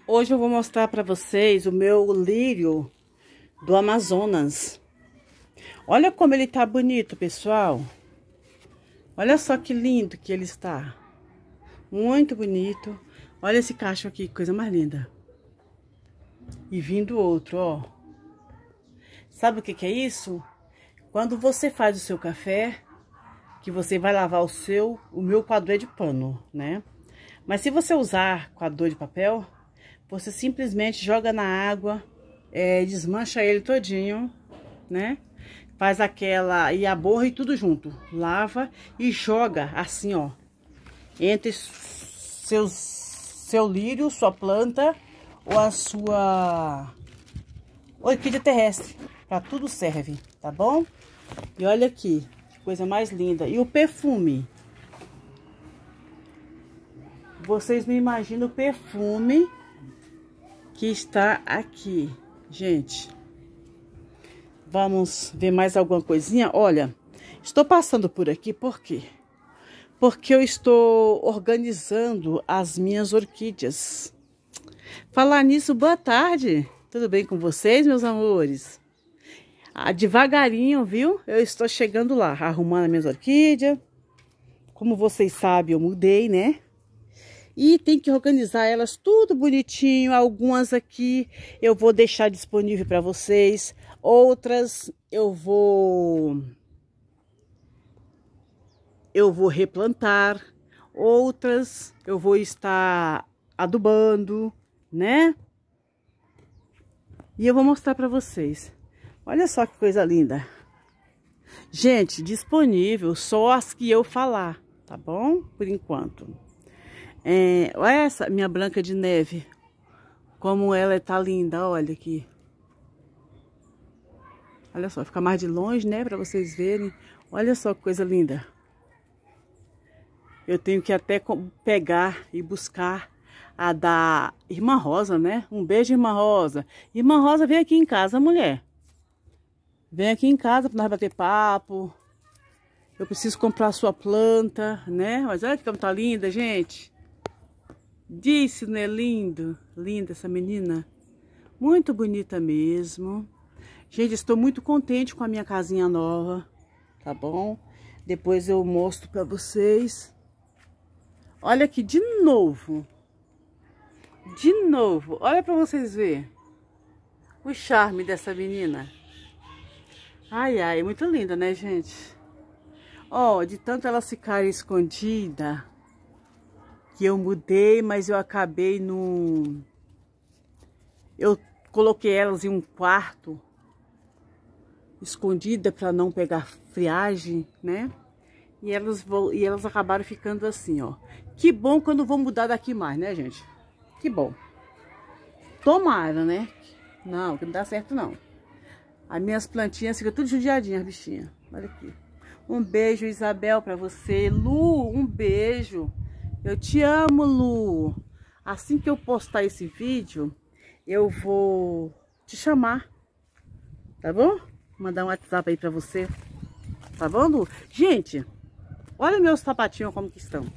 Hoje eu vou mostrar para vocês o meu lírio do Amazonas. Olha como ele tá bonito, pessoal. Olha só que lindo que ele está. Muito bonito. Olha esse cacho aqui, coisa mais linda. E vindo outro, ó. Sabe o que é isso? Quando você faz o seu café, que você vai lavar o meu coador é de pano, né? Mas se você usar coador de papel, você simplesmente joga na água, desmancha ele todinho, né? Faz aquela, e a borra e tudo junto. Lava e joga assim, ó. Entre seu lírio, sua planta ou a sua orquídea terrestre. Pra tudo serve, tá bom? E olha aqui, que coisa mais linda. E o perfume. Vocês não imaginam o perfume que está aqui, gente. Vamos ver mais alguma coisinha? Olha, estou passando por aqui, por quê? Porque eu estou organizando as minhas orquídeas. Falar nisso, boa tarde. Tudo bem com vocês, meus amores? Devagarinho, viu? Eu estou chegando lá, arrumando as minhas orquídeas. Como vocês sabem, eu mudei, né? E tem que organizar elas tudo bonitinho. Algumas aqui eu vou deixar disponível para vocês. Outras eu vou replantar. Outras eu vou estar adubando, né? E eu vou mostrar para vocês. Olha só que coisa linda. Gente, disponível só as que eu falar, tá bom? Por enquanto. Olha essa minha Branca de Neve. Como ela tá linda, olha aqui. Olha só, fica mais de longe, né, pra vocês verem. Olha só que coisa linda. Eu tenho que até pegar e buscar a da Irmã Rosa, né? Um beijo, Irmã Rosa. Irmã Rosa, vem aqui em casa, mulher. Vem aqui em casa pra nós bater papo. Eu preciso comprar a sua planta, né? Mas olha que como tá linda, gente. Disse, não é lindo? Linda essa menina. Muito bonita mesmo. Gente, estou muito contente com a minha casinha nova. Tá bom? Depois eu mostro pra vocês. Olha aqui, de novo. De novo. Olha pra vocês verem. O charme dessa menina. Ai, ai, muito linda, né, gente? Ó, de tanto elas ficarem escondidas, que eu mudei, mas eu acabei no... Eu coloquei elas em um quarto, escondida para não pegar friagem, né? E elas acabaram ficando assim, ó. Que bom que eu não vou mudar daqui mais, né, gente? Que bom. Tomara, né? Não, que não dá certo, não. As minhas plantinhas ficam tudo judiadinhas, bichinha. Olha aqui. Um beijo, Isabel, pra você. Lu, um beijo. Eu te amo, Lu. Assim que eu postar esse vídeo, eu vou te chamar. Tá bom? Mandar um WhatsApp aí pra você. Tá bom, Lu? Gente, olha meus sapatinhos como que estão.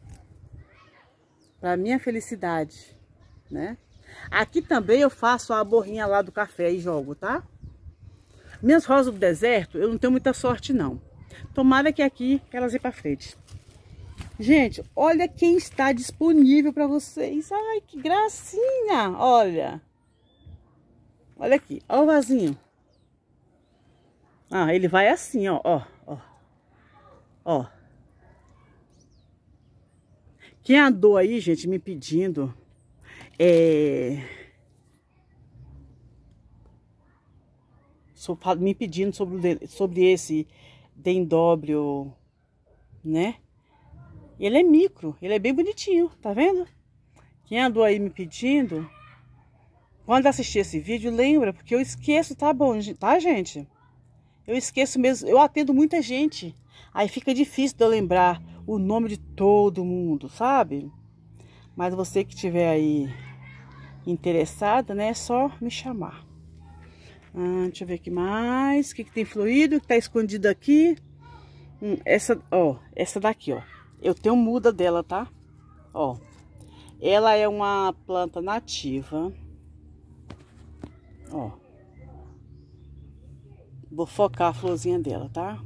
Pra minha felicidade, né? Aqui também eu faço a borrinha lá do café e jogo, tá? Minhas rosas do deserto, eu não tenho muita sorte, não. Tomara que aqui elas vão pra frente. Gente, olha quem está disponível para vocês. Ai, que gracinha. Olha. Olha aqui. Olha o vasinho. Ah, ele vai assim, ó. Ó, ó. Ó. Quem andou aí, gente, me pedindo... me pedindo sobre esse dendróbio, né? Ele é micro, ele é bem bonitinho, tá vendo? Quem andou aí me pedindo, quando assistir esse vídeo, lembra, porque eu esqueço, tá bom, tá, gente? Eu esqueço mesmo, eu atendo muita gente, aí fica difícil de eu lembrar o nome de todo mundo, sabe? Mas você que tiver aí interessada, né, é só me chamar. Deixa eu ver aqui mais, o que tem florido, que tá escondido aqui. Essa daqui, ó. Eu tenho muda dela, tá? Ó. Ela é uma planta nativa. Ó. Vou focar a florzinha dela, tá?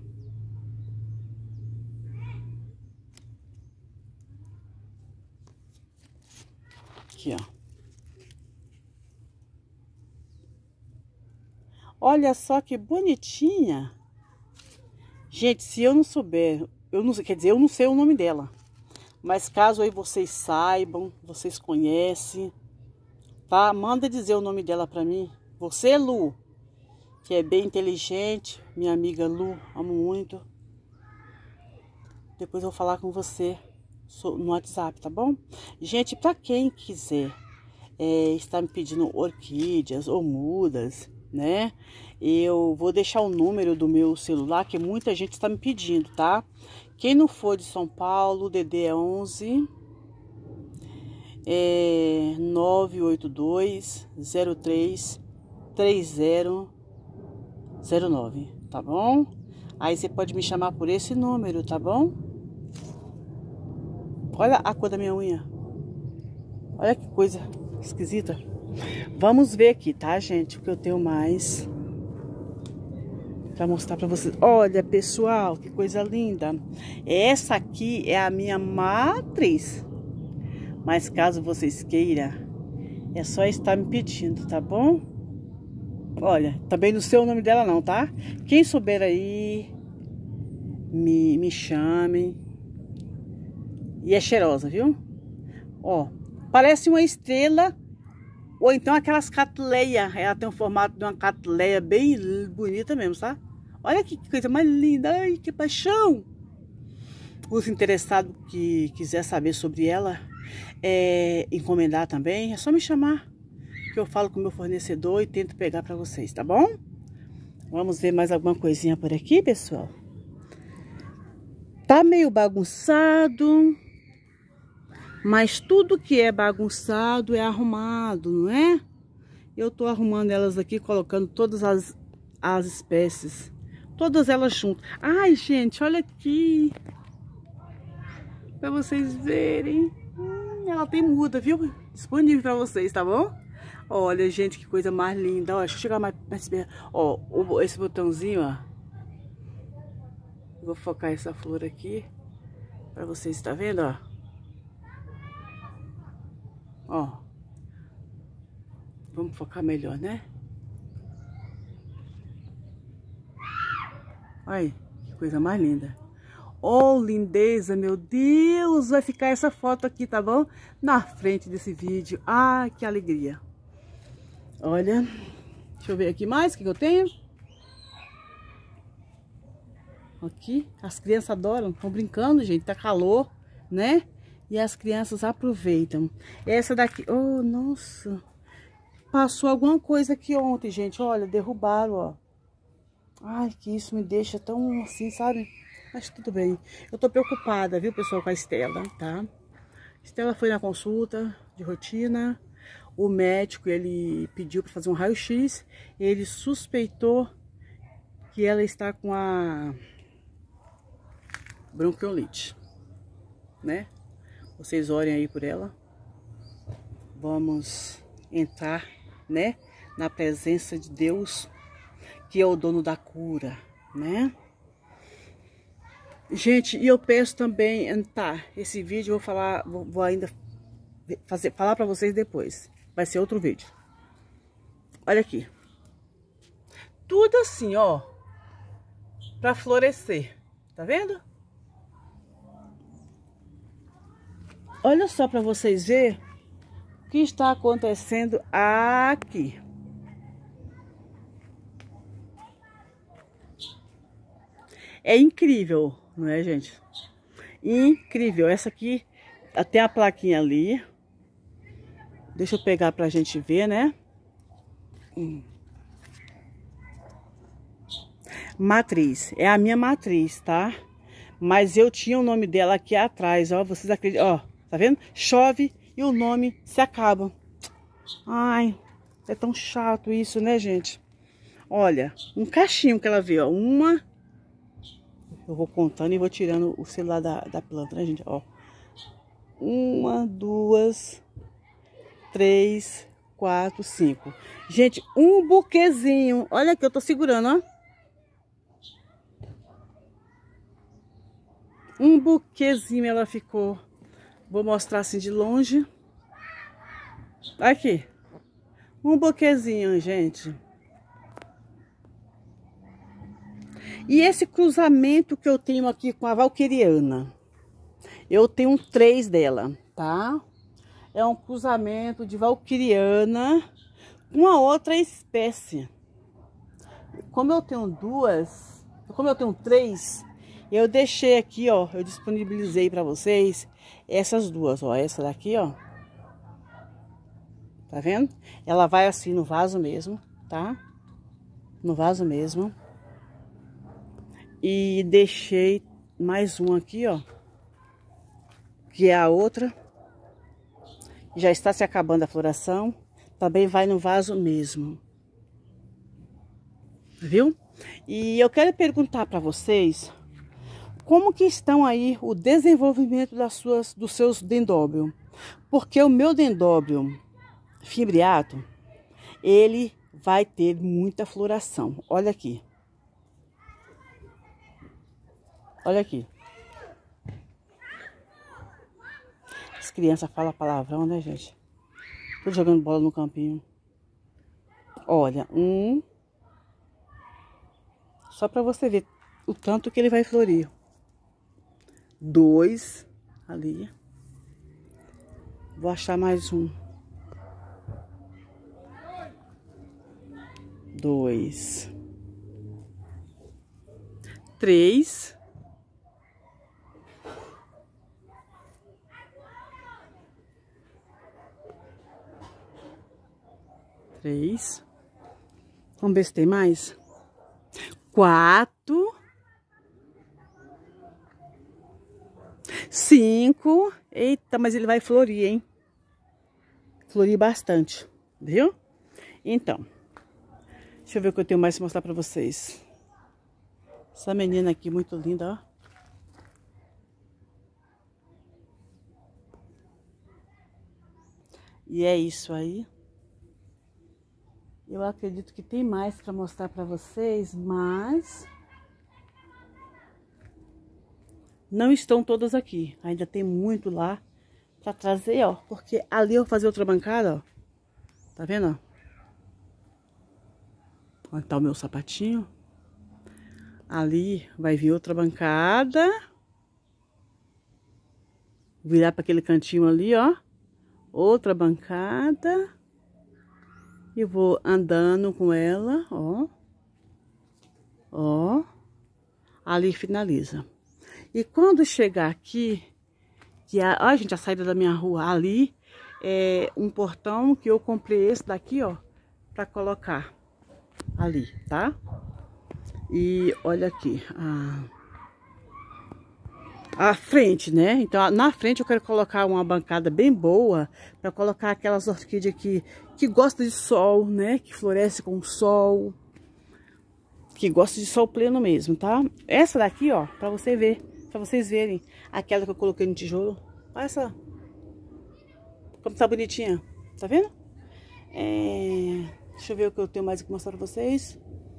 Aqui, ó. Olha só que bonitinha. Gente, se eu não souber, eu não sei, quer dizer, eu não sei o nome dela. Mas caso aí vocês saibam, vocês conhecem, tá? Manda dizer o nome dela pra mim. Você, Lu, que é bem inteligente, minha amiga Lu, amo muito. Depois eu vou falar com você no WhatsApp, tá bom? Gente, pra quem quiser está me pedindo orquídeas ou mudas, né? Eu vou deixar o número do meu celular, que muita gente está me pedindo, tá? Quem não for de São Paulo, o DD é 11 982 03 3009, tá bom? Aí você pode me chamar por esse número, tá bom? Olha a cor da minha unha. Olha que coisa esquisita. Vamos ver aqui, tá, gente? O que eu tenho mais pra mostrar pra vocês. Olha, pessoal, que coisa linda. Essa aqui é a minha matriz. Mas caso vocês queiram, é só estar me pedindo, tá bom? Olha, também não sei o nome dela não, tá? Quem souber aí, me chamem. E é cheirosa, viu? Ó, parece uma estrela. Ou então aquelas catleias. Ela tem o formato de uma catleia bem bonita mesmo, tá? Olha que coisa mais linda. Ai, que paixão. Os interessados que quiser saber sobre ela, encomendar também, é só me chamar. Que eu falo com o meu fornecedor e tento pegar pra vocês, tá bom? Vamos ver mais alguma coisinha por aqui, pessoal. Tá meio bagunçado. Mas tudo que é bagunçado é arrumado, não é? Eu tô arrumando elas aqui, colocando todas as espécies. Todas elas juntas. Ai, gente, olha aqui. Pra vocês verem. Ela tem muda, viu? Disponível pra vocês, tá bom? Olha, gente, que coisa mais linda. Ó, deixa eu chegar mais perto. Ó, esse botãozinho, ó. Vou focar essa flor aqui. Pra vocês, tá vendo, ó? Ó, vamos focar melhor, né? Olha, que coisa mais linda. Oh, lindeza, meu Deus! Vai ficar essa foto aqui, tá bom? Na frente desse vídeo. Ah, que alegria. Olha, deixa eu ver aqui mais o que eu tenho. Aqui, as crianças adoram, estão brincando, gente, tá calor, né? E as crianças aproveitam. Essa daqui, oh, nossa. Passou alguma coisa aqui ontem, gente. Olha, derrubaram, ó. Ai, que isso me deixa tão assim, sabe? Mas tudo bem. Eu tô preocupada, viu, pessoal, com a Estela, tá? Estela foi na consulta de rotina. O médico, ele pediu para fazer um raio-x. Ele suspeitou que ela está com a bronquiolite, né? Vocês orem aí por ela. Vamos entrar, né, na presença de Deus, que é o dono da cura, né? Gente, e eu peço também, tá, esse vídeo eu vou falar, vou ainda falar para vocês depois. Vai ser outro vídeo. Olha aqui. Tudo assim, ó, para florescer. Tá vendo? Olha só para vocês verem o que está acontecendo aqui. É incrível, não é, gente? Incrível. Essa aqui, até a plaquinha ali. Deixa eu pegar pra gente ver, né? Matriz. É a minha matriz, tá? Mas eu tinha o nome dela aqui atrás, ó. Vocês acreditam? Ó, tá vendo? Chove e o nome se acaba. Ai, é tão chato isso, né, gente? Olha, um cachinho que ela vê, ó. Uma... Eu vou contando e vou tirando o celular da planta, né, gente? Ó. 1, 2, 3, 4, 5. Gente, um buquezinho. Olha aqui, eu tô segurando, ó. Um buquezinho ela ficou. Vou mostrar assim de longe. Aqui. Um buquezinho, gente. E esse cruzamento que eu tenho aqui com a valquiriana. Eu tenho 3 dela, tá? É um cruzamento de valquiriana com a outra espécie. Como eu tenho 2, como eu tenho 3, eu deixei aqui, ó, eu disponibilizei para vocês essas duas, ó, essa daqui, ó. Tá vendo? Ela vai assim no vaso mesmo, tá? No vaso mesmo. E deixei mais um aqui, ó. Que é a outra. Já está se acabando a floração. Também vai no vaso mesmo. Viu? E eu quero perguntar para vocês como que estão aí o desenvolvimento dos seus dendróbios. Porque o meu dendróbio fimbriato, ele vai ter muita floração. Olha aqui. Olha aqui. As crianças falam palavrão, né, gente? Tô jogando bola no campinho. Olha, só pra você ver o tanto que ele vai florir. 2 ali. Vou achar mais um. 2. 3. 3. Vamos ver se tem mais. 4. 5. Eita, mas ele vai florir, hein? Florir bastante, viu? Então, deixa eu ver o que eu tenho mais pra mostrar pra vocês. Essa menina aqui, muito linda, ó. E é isso aí. Eu acredito que tem mais para mostrar para vocês, mas não estão todas aqui. Ainda tem muito lá para trazer, ó. Porque ali eu vou fazer outra bancada, ó. Tá vendo, ó? Onde tá o meu sapatinho. Ali vai vir outra bancada. Virar para aquele cantinho ali, ó. Outra bancada. E vou andando com ela, ó. Ó. Ali finaliza. E quando chegar aqui, ó, gente, a saída da minha rua, ali é um portão que eu comprei esse daqui, ó, pra colocar ali, tá? E olha aqui, a frente, né? Então, na frente eu quero colocar uma bancada bem boa para colocar aquelas orquídeas que gostam de sol, né? Que floresce com sol, que gosta de sol pleno mesmo, tá? Essa daqui, ó, para você ver, para vocês verem, aquela que eu coloquei no tijolo. Olha essa, como tá bonitinha, tá vendo? Deixa eu ver o que eu tenho mais que mostrar pra vocês.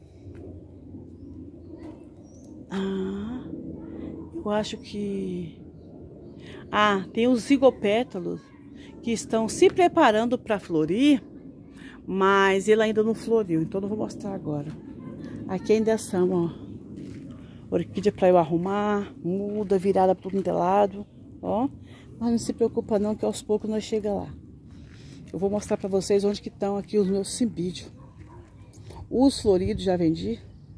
Eu acho que... tem os zigopétalos que estão se preparando para florir, mas ele ainda não floriu, então não vou mostrar agora. Aqui ainda são, ó, orquídea para eu arrumar, muda, virada para tudo lado, ó. Mas não se preocupa não, que aos poucos nós chegamos lá. Eu vou mostrar para vocês onde que estão aqui os meus cimbídeos. Os floridos já vendi.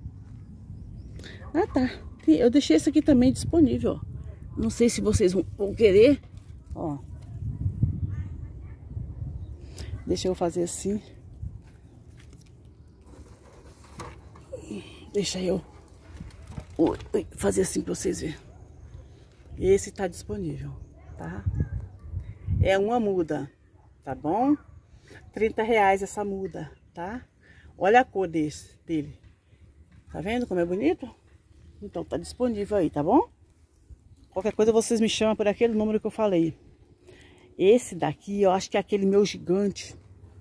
Tá. Eu deixei esse aqui também disponível, ó. Não sei se vocês vão querer, ó. Deixa eu fazer assim. Deixa eu fazer assim pra vocês verem. Esse tá disponível, tá? É uma muda, tá bom? R$30 essa muda, tá? Olha a cor dele. Tá vendo como é bonito? Então, tá disponível aí, tá bom? Qualquer coisa vocês me chamam por aquele número que eu falei. Esse daqui, eu acho que é aquele meu gigante.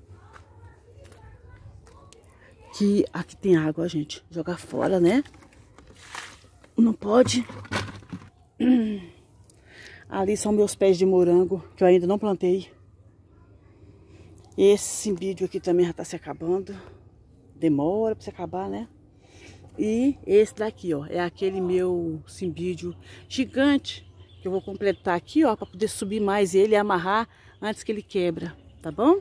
Que aqui tem água, gente. Jogar fora, né? Não pode. Ali são meus pés de morango, que eu ainda não plantei. Esse cimbídio aqui também já tá se acabando. Demora pra se acabar, né? E esse daqui, ó, é aquele meu cimbídio gigante. Que eu vou completar aqui, ó, pra poder subir mais ele e amarrar antes que ele quebra, tá bom?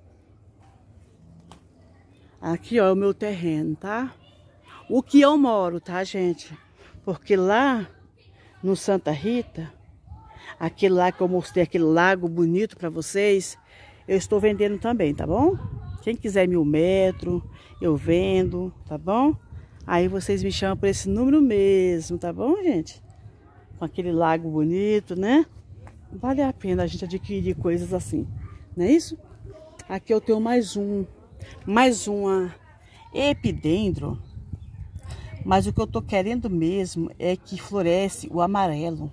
Aqui, ó, é o meu terreno, tá? O que eu moro, tá, gente? Porque lá no Santa Rita, aquele lá que eu mostrei, aquele lago bonito pra vocês, eu estou vendendo também, tá bom? Quem quiser 1000 metros, eu vendo, tá bom? Aí vocês me chamam por esse número mesmo, tá bom, gente? Com aquele lago bonito, né? Vale a pena a gente adquirir coisas assim, não é isso? Aqui eu tenho mais uma epidendro. Mas o que eu tô querendo mesmo é que floresce o amarelo.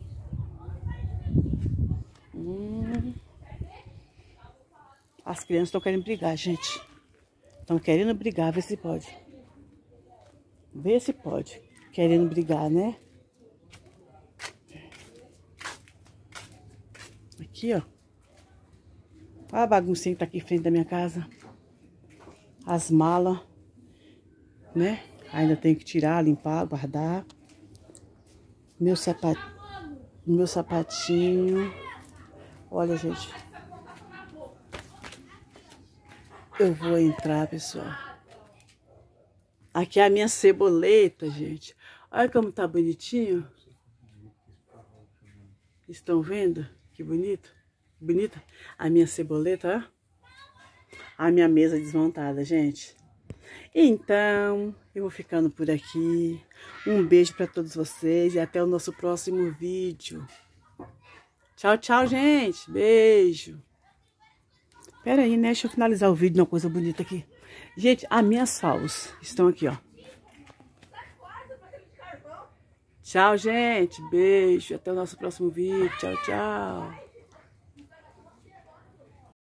As crianças estão querendo brigar, gente. Estão querendo brigar, ver se pode. Ver se pode. Querendo brigar, né? Aqui, ó. Olha a baguncinha que tá aqui em frente da minha casa. As malas, né? Ainda tenho que tirar, limpar, guardar. Meu sapatinho. Olha, gente. Eu vou entrar, pessoal. Aqui é a minha ceboleta, gente. Olha como tá bonitinho. Estão vendo? Que bonito. Bonita a minha ceboleta, ó. A minha mesa desmontada, gente. Então, eu vou ficando por aqui. Um beijo para todos vocês e até o nosso próximo vídeo. Tchau, tchau, gente. Beijo. Pera aí, né? Deixa eu finalizar o vídeo, uma coisa bonita aqui. Gente, as minhas favos estão aqui, ó. Tchau, gente. Beijo. Até o nosso próximo vídeo. Tchau, tchau.